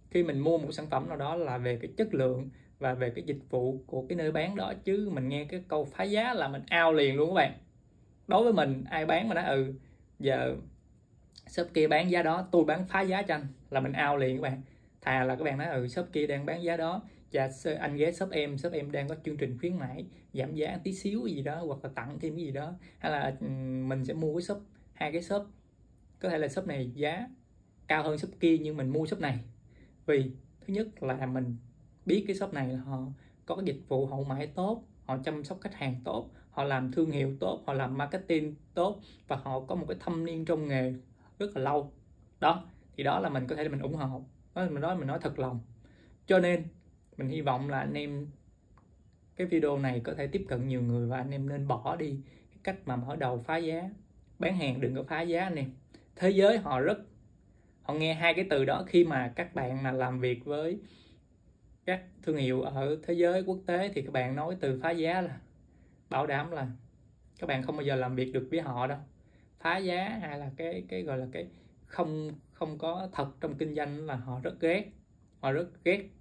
khi mình mua một sản phẩm nào đó là về cái chất lượng và về cái dịch vụ của cái nơi bán đó, chứ mình nghe cái câu phá giá là mình out liền luôn các bạn. Đối với mình, ai bán mà nói giờ shop kia bán giá đó, tôi bán phá giá cho anh, là mình out liền các bạn. Thà là các bạn nói shop kia đang bán giá đó, và anh ghé shop em đang có chương trình khuyến mãi giảm giá tí xíu gì đó, hoặc là tặng thêm cái gì đó, hay là mình sẽ mua cái shop, hai cái shop, có thể là shop này giá cao hơn shop kia nhưng mình mua shop này, vì thứ nhất là mình biết cái shop này là họ có cái dịch vụ hậu mãi tốt, họ chăm sóc khách hàng tốt, họ làm thương hiệu tốt, họ làm marketing tốt, và họ có một cái thâm niên trong nghề rất là lâu đó. Thì đó là mình có thể mình ủng hộ, mình nói thật lòng. Cho nên mình hy vọng là anh em cái video này có thể tiếp cận nhiều người, và anh em nên bỏ đi cái cách mà mở đầu phá giá. Bán hàng đừng có phá giá anh em. Thế giới họ nghe hai cái từ đó, khi mà các bạn là làm việc với các thương hiệu ở thế giới quốc tế thì các bạn nói từ phá giá là bảo đảm là các bạn không bao giờ làm việc được với họ đâu. Phá giá hay là cái gọi là cái không không có thật trong kinh doanh là họ rất ghét, họ rất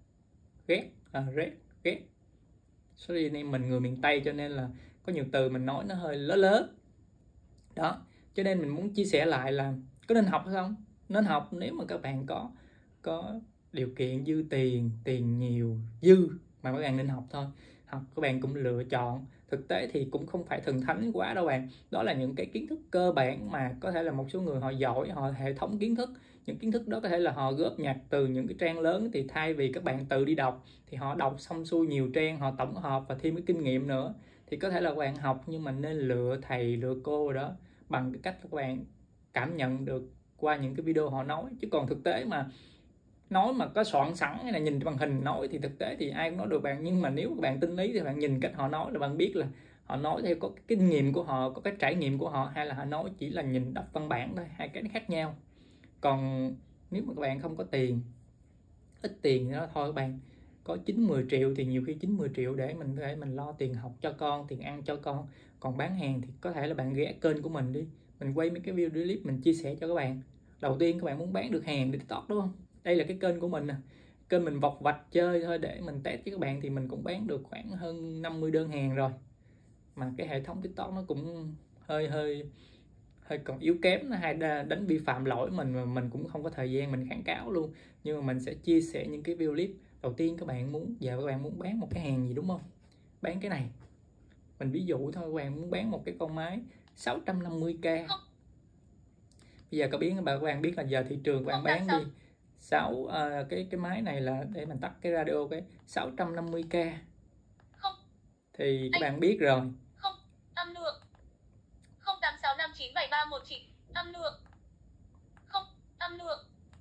ghét. Sorry anh em, mình người miền Tây cho nên là có nhiều từ mình nói nó hơi lớn lớn đó. Cho nên mình muốn chia sẻ lại là có nên học hay không? Nên học nếu mà các bạn có điều kiện, dư tiền nhiều dư mà các bạn nên học thôi. Học các bạn cũng lựa chọn, thực tế thì cũng không phải thần thánh quá đâu bạn. Đó là những cái kiến thức cơ bản mà có thể là một số người họ giỏi, họ hệ thống kiến thức. Những kiến thức đó có thể là họ góp nhặt từ những cái trang lớn, thì thay vì các bạn tự đi đọc thì họ đọc xong xuôi nhiều trang, họ tổng hợp và thêm cái kinh nghiệm nữa. Thì có thể là các bạn học, nhưng mà nên lựa thầy lựa cô rồi đó, bằng cái cách các bạn cảm nhận được qua những cái video họ nói. Chứ còn thực tế mà nói mà có soạn sẵn hay là nhìn màn hình nói thì thực tế thì ai cũng nói được bạn. Nhưng mà nếu các bạn tinh lý thì bạn nhìn cách họ nói là bạn biết là họ nói theo có cái kinh nghiệm của họ, có cái trải nghiệm của họ, hay là họ nói chỉ là nhìn đọc văn bản thôi. Hai cái khác nhau. Còn nếu mà các bạn không có tiền, ít tiền thì đó thôi, các bạn có 9-10 triệu thì nhiều khi 9-10 triệu để mình lo tiền học cho con, tiền ăn cho con. Còn bán hàng thì có thể là bạn ghé kênh của mình đi, mình quay mấy cái video clip mình chia sẻ cho các bạn. Đầu tiên các bạn muốn bán được hàng đi TikTok đúng không? Đây là cái kênh của mình nè, kênh mình vọc vạch chơi thôi để mình test với các bạn, thì mình cũng bán được khoảng hơn 50 đơn hàng rồi. Mà cái hệ thống TikTok nó cũng hơi còn yếu kém, nó hay đánh vi phạm lỗi mình, mà mình cũng không có thời gian mình kháng cáo luôn. Nhưng mà mình sẽ chia sẻ những cái video clip. Đầu tiên các bạn muốn bán một cái hàng gì đúng không? Bán cái này, mình ví dụ thôi, các bạn muốn bán một cái con máy 650k. Bây giờ các bạn biết là giờ thị trường các bạn bán đi cái máy này là, để mình tắt cái radio, cái 650k thì các bạn biết rồi. Âm lượng 0865973119 âm lượng âm lượng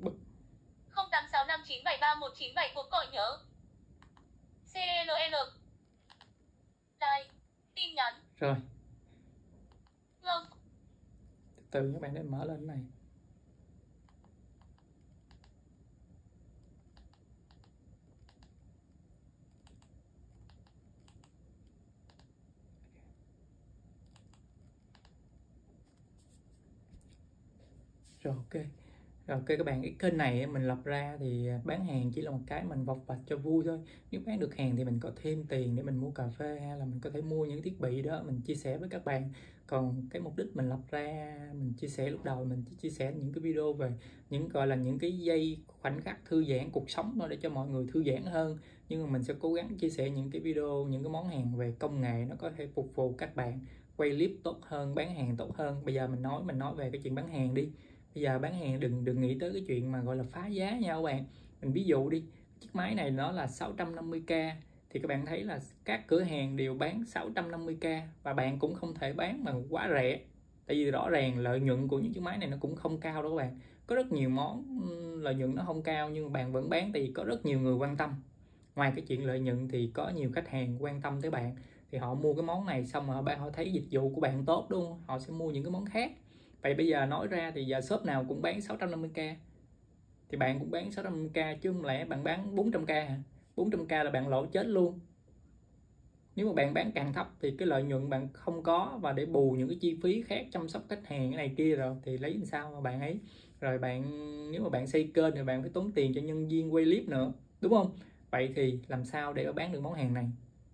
0865973197 cuộc gọi nhớ CLL đây tin nhắn rồi. Từ các bạn nên mở lên này. Rồi ok các bạn, cái kênh này mình lập ra thì bán hàng chỉ là một cái mình vọc vạch cho vui thôi. Nếu bán được hàng thì mình có thêm tiền để mình mua cà phê, hay là mình có thể mua những thiết bị đó mình chia sẻ với các bạn. Còn cái mục đích mình lập ra, mình chia sẻ lúc đầu, mình chia sẻ những cái video về những gọi là những cái giây khoảnh khắc thư giãn cuộc sống thôi, để cho mọi người thư giãn hơn. Nhưng mà mình sẽ cố gắng chia sẻ những cái video, những cái món hàng về công nghệ, nó có thể phục vụ các bạn quay clip tốt hơn, bán hàng tốt hơn. Bây giờ mình nói về cái chuyện bán hàng đi. Bây giờ bán hàng đừng nghĩ tới cái chuyện mà gọi là phá giá nha các bạn. Mình ví dụ đi, chiếc máy này nó là 650k, thì các bạn thấy là các cửa hàng đều bán 650k, và bạn cũng không thể bán mà quá rẻ. Tại vì rõ ràng lợi nhuận của những chiếc máy này nó cũng không cao đâu các bạn. Có rất nhiều món lợi nhuận nó không cao, nhưng bạn vẫn bán thì có rất nhiều người quan tâm. Ngoài cái chuyện lợi nhuận thì có nhiều khách hàng quan tâm tới bạn, thì họ mua cái món này xong rồi họ thấy dịch vụ của bạn tốt đúng không? Họ sẽ mua những cái món khác. Vậy bây giờ nói ra thì giờ shop nào cũng bán 650k, thì bạn cũng bán 650k, chứ không lẽ bạn bán 400k hả? 400k là bạn lỗ chết luôn. Nếu mà bạn bán càng thấp thì cái lợi nhuận bạn không có, và để bù những cái chi phí khác, chăm sóc khách hàng cái này kia rồi thì lấy làm sao mà bạn ấy. Rồi nếu mà bạn xây kênh thì bạn phải tốn tiền cho nhân viên quay clip nữa, đúng không? Vậy thì làm sao để bán được món hàng này?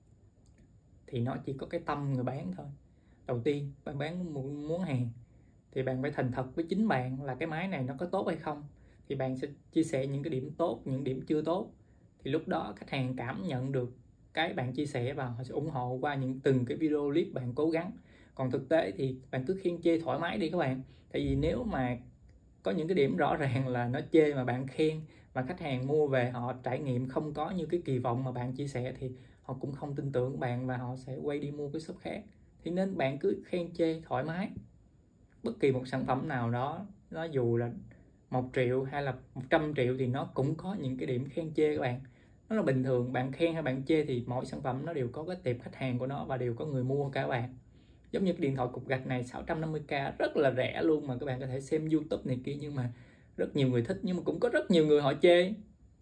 Thì nó chỉ có cái tâm người bán thôi. Đầu tiên bạn bán một món hàng thì bạn phải thành thật với chính bạn là cái máy này nó có tốt hay không. Thì bạn sẽ chia sẻ những cái điểm tốt, những điểm chưa tốt. Thì lúc đó khách hàng cảm nhận được cái bạn chia sẻ và họ sẽ ủng hộ qua từng cái video clip bạn cố gắng. Còn thực tế thì bạn cứ khen chê thoải mái đi các bạn. Tại vì nếu mà có những cái điểm rõ ràng là nó chê mà bạn khen, mà khách hàng mua về họ trải nghiệm không có như cái kỳ vọng mà bạn chia sẻ thì họ cũng không tin tưởng bạn và họ sẽ quay đi mua cái shop khác. Thì nên bạn cứ khen chê thoải mái. Bất kỳ một sản phẩm nào đó, nó dù là 1 triệu hay là 100 triệu thì nó cũng có những cái điểm khen chê các bạn. Nó là bình thường, bạn khen hay bạn chê thì mỗi sản phẩm nó đều có cái tệp khách hàng của nó và đều có người mua cả các bạn. Giống như cái điện thoại cục gạch này 650k rất là rẻ luôn, mà các bạn có thể xem YouTube này kia, nhưng mà rất nhiều người thích, nhưng mà cũng có rất nhiều người họ chê,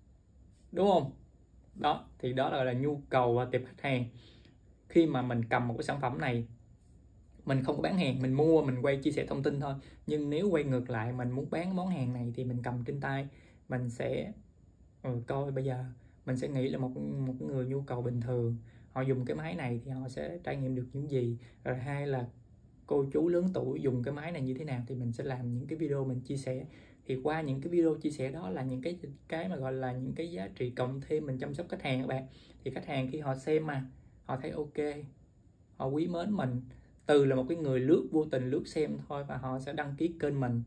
đúng không? Đó, thì đó là nhu cầu và tệp khách hàng. Khi mà mình cầm một cái sản phẩm này, mình không có bán hàng, mình mua, mình quay chia sẻ thông tin thôi. Nhưng nếu quay ngược lại, mình muốn bán món hàng này thì mình cầm trên tay, mình sẽ coi bây giờ mình sẽ nghĩ là một người nhu cầu bình thường họ dùng cái máy này thì họ sẽ trải nghiệm được những gì, rồi hai là cô chú lớn tuổi dùng cái máy này như thế nào, thì mình sẽ làm những cái video mình chia sẻ. Thì qua những cái video chia sẻ đó là những cái mà gọi là những cái giá trị cộng thêm mình chăm sóc khách hàng các bạn. Thì khách hàng khi họ xem mà họ thấy ok, họ quý mến mình, từ là một cái người lướt vô tình lướt xem thôi, và họ sẽ đăng ký kênh mình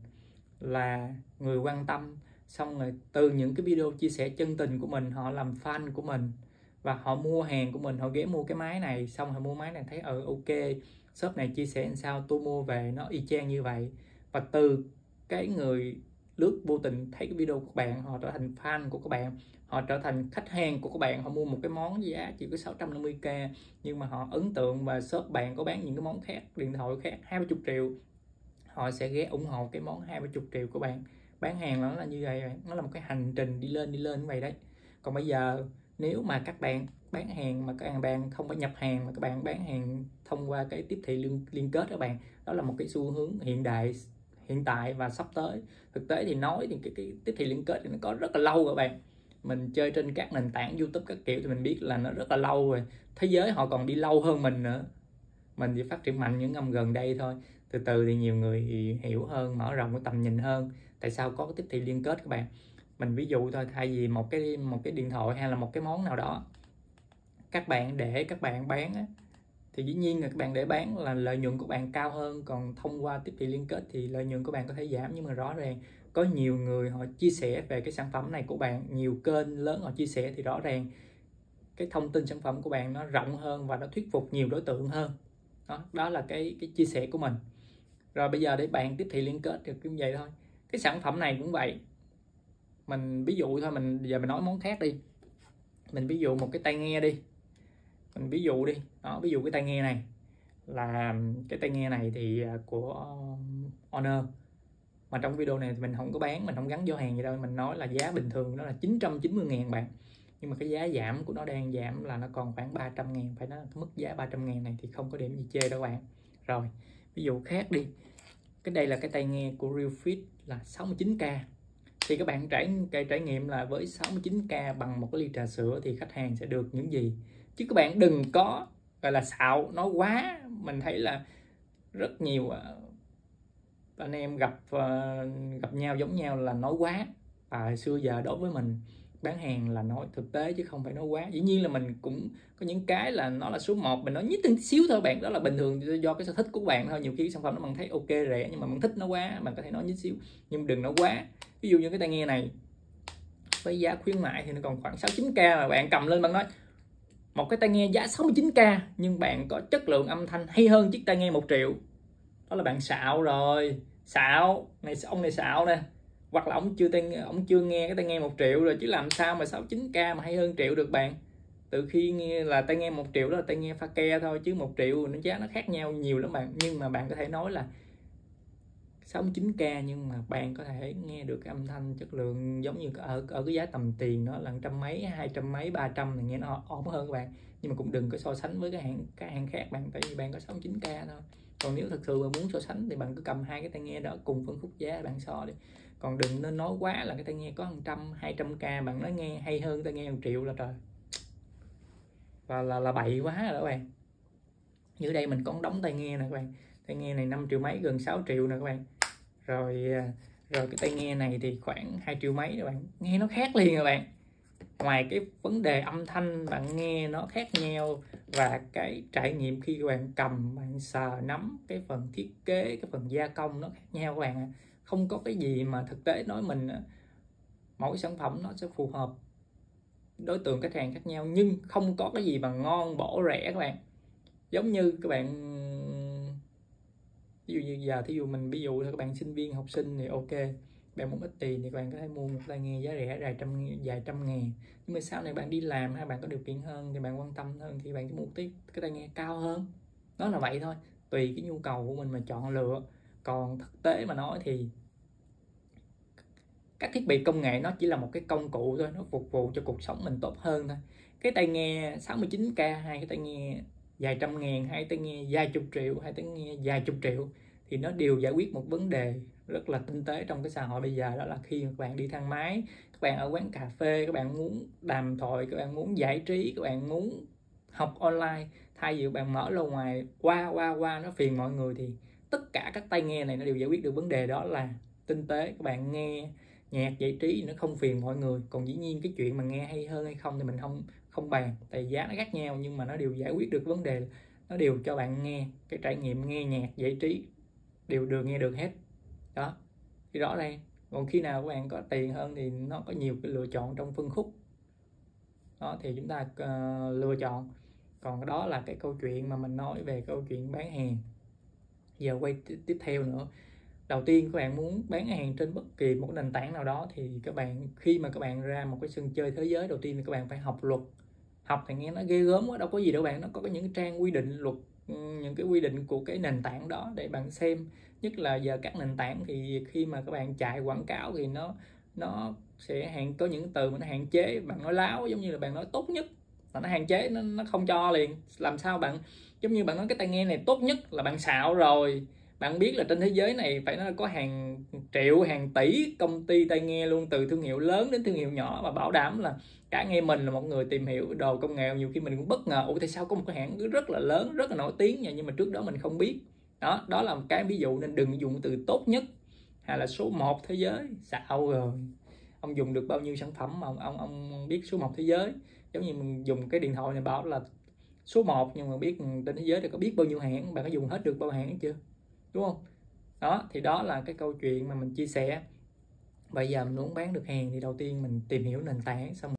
là người quan tâm. Xong rồi từ những cái video chia sẻ chân tình của mình, họ làm fan của mình và họ mua hàng của mình, họ ghé mua cái máy này, xong họ mua máy này thấy ok, shop này chia sẻ làm sao tôi mua về nó y chang như vậy. Và từ cái người lướt vô tình thấy cái video của các bạn, họ trở thành fan của các bạn, họ trở thành khách hàng của các bạn, họ mua một cái món giá chỉ có 650k nhưng mà họ ấn tượng và shop bạn có bán những cái món khác, điện thoại khác 20 triệu, họ sẽ ghé ủng hộ cái món 20 triệu của bạn. Bán hàng nó là như vậy, nó là một cái hành trình đi lên như vậy đấy. Còn bây giờ nếu mà các bạn bán hàng mà các bạn không phải nhập hàng, mà các bạn bán hàng thông qua cái tiếp thị liên kết các bạn, đó là một cái xu hướng hiện tại và sắp tới. Thực tế thì nói thì cái tiếp thị liên kết thì nó có rất là lâu các bạn, mình chơi trên các nền tảng YouTube các kiểu thì mình biết là nó rất là lâu rồi. Thế giới họ còn đi lâu hơn mình nữa, mình chỉ phát triển mạnh những năm gần đây thôi. Từ từ thì nhiều người hiểu hơn, mở rộng cái tầm nhìn hơn. Tại sao có cái tiếp thị liên kết các bạn? Mình ví dụ thôi, thay vì một cái điện thoại hay là một cái món nào đó các bạn để các bạn bán á, thì dĩ nhiên là các bạn để bán là lợi nhuận của bạn cao hơn. Còn thông qua tiếp thị liên kết thì lợi nhuận của bạn có thể giảm, nhưng mà rõ ràng có nhiều người họ chia sẻ về cái sản phẩm này của bạn, nhiều kênh lớn họ chia sẻ, thì rõ ràng cái thông tin sản phẩm của bạn nó rộng hơn và nó thuyết phục nhiều đối tượng hơn. Đó là cái chia sẻ của mình. Rồi bây giờ để bạn tiếp thị liên kết được cũng vậy thôi. Cái sản phẩm này cũng vậy. Mình ví dụ thôi, giờ mình nói món khác đi. Mình ví dụ một cái tai nghe đi. Mình ví dụ đi. Đó, ví dụ cái tai nghe này là cái tai nghe này thì của Honor. Mà trong video này thì mình không có bán, mình không gắn vô hàng gì đâu. Mình nói là giá bình thường đó là 990.000 bạn. Nhưng mà cái giá giảm của nó đang giảm là nó còn khoảng 300.000. Phải nói là cái mức giá 300.000 này thì không có điểm gì chê đâu bạn. Rồi, ví dụ khác đi. Cái đây là cái tai nghe của Realfit là 69k. Thì các bạn trải nghiệm là với 69k bằng một cái ly trà sữa thì khách hàng sẽ được những gì. Chứ các bạn đừng có gọi là xạo nói quá. Mình thấy là rất nhiều anh em gặp nhau giống nhau là nói quá. Và hồi xưa giờ đối với mình bán hàng là nói thực tế chứ không phải nói quá. Dĩ nhiên là mình cũng có những cái là nó là số 1, mình nói nhít tí xíu thôi bạn, đó là bình thường do cái sở thích của bạn thôi. Nhiều khi sản phẩm nó bạn thấy ok rẻ nhưng mà bạn thích nó quá, bạn có thể nói nhít xíu nhưng đừng nói quá. Ví dụ như cái tai nghe này với giá khuyến mại thì nó còn khoảng 69k, mà bạn cầm lên bạn nói một cái tai nghe giá 69k nhưng bạn có chất lượng âm thanh hay hơn chiếc tai nghe 1 triệu, đó là bạn xạo rồi. Xạo này, ông này xạo nè, hoặc là ông chưa nghe cái tai nghe 1 triệu rồi, chứ làm sao mà 69k mà hay hơn triệu được bạn. Từ khi nghe là tai nghe 1 triệu đó là tai nghe pha ke thôi, chứ 1 triệu nó giá nó khác nhau nhiều lắm bạn. Nhưng mà bạn có thể nói là 69k nhưng mà bạn có thể nghe được cái âm thanh chất lượng giống như ở cái giá tầm tiền nó là 100 mấy, 200 mấy, 300 thì nghe nó ổn hơn các bạn. Nhưng mà cũng đừng có so sánh với cái hàng khác bạn, tại vì bạn có 69k thôi. Còn nếu thật sự mà muốn so sánh thì bạn cứ cầm hai cái tai nghe đó cùng phân khúc giá bạn so đi. Còn đừng nên nói quá là cái tai nghe có 100-200k bạn nói nghe hay hơn tai nghe 1 triệu là trời, và là bậy quá rồi đó các bạn. Dưới đây mình có đóng tai nghe nè các bạn, tai nghe này 5 triệu mấy, gần 6 triệu nè các bạn. Rồi cái tai nghe này thì khoảng 2 triệu mấy các bạn, nghe nó khác liền các bạn. Ngoài cái vấn đề âm thanh bạn nghe nó khác nhau, và cái trải nghiệm khi các bạn cầm, bạn sờ nắm, cái phần thiết kế, cái phần gia công nó khác nhau các bạn. Không có cái gì mà thực tế nói mình mỗi sản phẩm nó sẽ phù hợp đối tượng khách hàng khác nhau, nhưng không có cái gì mà ngon bổ rẻ các bạn. Giống như các bạn, ví dụ như giờ thí dụ mình ví dụ là các bạn sinh viên học sinh thì ok, bạn muốn ít tiền thì các bạn có thể mua một tai nghe giá rẻ vài trăm ngàn, nhưng mà sau này bạn đi làm hay bạn có điều kiện hơn thì bạn quan tâm hơn thì bạn sẽ mua cái tai nghe cao hơn. Nó là vậy thôi, tùy cái nhu cầu của mình mà chọn lựa. Còn thực tế mà nói thì các thiết bị công nghệ nó chỉ là một cái công cụ thôi, nó phục vụ cho cuộc sống mình tốt hơn thôi. Cái tai nghe 69k, hay cái tai nghe vài trăm ngàn, hay tai nghe vài chục triệu, hay tai nghe vài chục triệu, thì nó đều giải quyết một vấn đề rất là tinh tế trong cái xã hội bây giờ. Đó là khi các bạn đi thang máy, các bạn ở quán cà phê, các bạn muốn đàm thoại, các bạn muốn giải trí, các bạn muốn học online, thay vì các bạn mở lâu ngoài qua nó phiền mọi người, thì tất cả các tai nghe này nó đều giải quyết được vấn đề, đó là tinh tế. Các bạn nghe nhạc giải trí nó không phiền mọi người. Còn dĩ nhiên cái chuyện mà nghe hay hơn hay không thì mình không bàn, tại giá nó khác nhau, nhưng mà nó đều giải quyết được vấn đề, nó đều cho bạn nghe cái trải nghiệm nghe nhạc giải trí đều được, nghe được hết đó, thì rõ ràng. Còn khi nào các bạn có tiền hơn thì nó có nhiều cái lựa chọn trong phân khúc đó, thì chúng ta lựa chọn. Còn đó là cái câu chuyện mà mình nói về câu chuyện bán hàng. Giờ quay tiếp theo nữa. Đầu tiên các bạn muốn bán hàng trên bất kỳ một nền tảng nào đó thì các bạn, khi mà các bạn ra một cái sân chơi thế giới, đầu tiên thì các bạn phải học luật. Học thì nghe nó ghê gớm quá, đâu có gì đâu bạn, nó có những trang quy định luật, những cái quy định của cái nền tảng đó để bạn xem. Nhất là giờ các nền tảng thì khi mà các bạn chạy quảng cáo thì nó sẽ có những từ mà nó hạn chế. Bạn nói láo, giống như là bạn nói tốt nhất mà nó hạn chế, nó không cho liền. Làm sao bạn, giống như bạn nói cái tai nghe này tốt nhất là bạn xạo rồi. Bạn biết là trên thế giới này phải nói có hàng triệu, hàng tỷ công ty tai nghe luôn, từ thương hiệu lớn đến thương hiệu nhỏ, và bảo đảm là cả nghe mình là một người tìm hiểu đồ công nghệ, nhiều khi mình cũng bất ngờ, tại sao có một cái hãng rất là lớn, rất là nổi tiếng nha, nhưng mà trước đó mình không biết. Đó là một cái ví dụ, nên đừng dùng từ tốt nhất hay là số 1 thế giới, xạo rồi. Ông dùng được bao nhiêu sản phẩm mà ông biết số 1 thế giới? Giống như mình dùng cái điện thoại này bảo là số 1, nhưng mà biết trên thế giới thì có biết bao nhiêu hãng, bạn có dùng hết được bao hãng chưa, đúng không? Đó thì đó là cái câu chuyện mà mình chia sẻ. Bây giờ mình muốn bán được hàng thì đầu tiên mình tìm hiểu nền tảng, xong